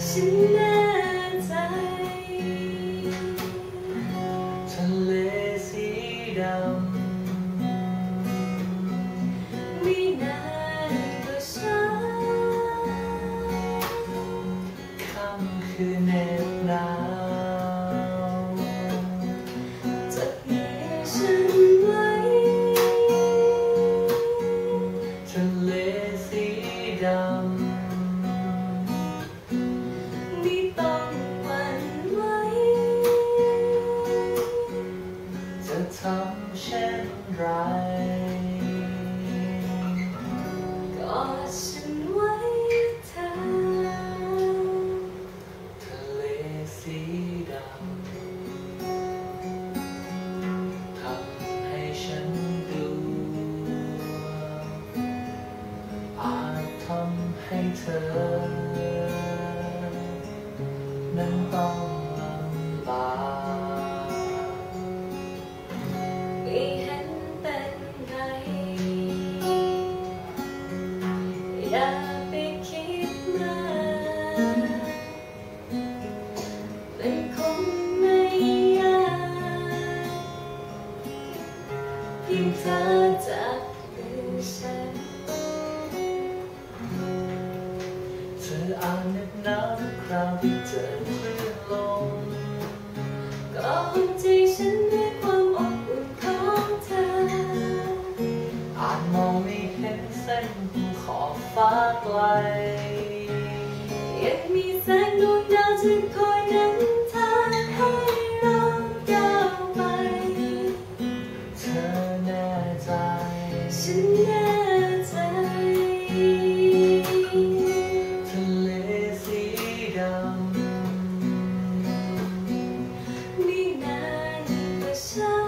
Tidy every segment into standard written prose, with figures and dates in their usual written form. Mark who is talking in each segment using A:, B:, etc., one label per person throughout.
A: ฉันแน่ใจ
B: ทะเลสีดำ
A: ไม่นานก็ช้า
B: ค่ำคืนเหน็บหนาว
A: จับมือฉันไว้
B: ทะเลสีดำ
A: ไม่ต้องหวั่นไหว
B: จะทำเช่นไร
A: กอดฉันไว้เธอ
B: ทะเลสีดำทำให้ฉันดูอาจทำให้เธอนั้นต้องลำบาก
A: ไม่เห็นเป็นไงอย่าไปคิดมากมันคงไม่ยากเพียงเธอจับมือฉัน
B: เธออาจเหน็บหนาวทุกคราวที่เจอคลื่นลม
A: ก็อุ่นใจฉันด้วยความอบอุ่นของเธอ
B: อาจมองไม่เห็นเส้นขอบฟ้าไกล
A: ยังมีแสงดวงดาวที่คอยนำทางให้เราก้าวไป
B: เธอแน่ใจ
A: ฉันแน่ใจ
B: ทะเลสีดำ
A: ไม่นานก็ช้า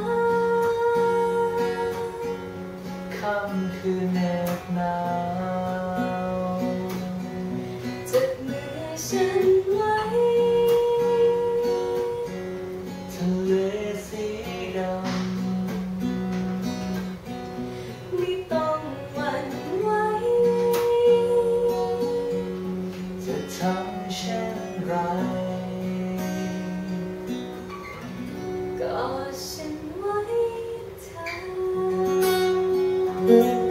B: ค่ำคืนเหน็บหนาว
A: จับมือฉันไว้
B: ทะเลสีดำ
A: ไม่ต้องหวั่นไหว
B: จะทำเช่นไร
A: กอดฉันไว้เธอ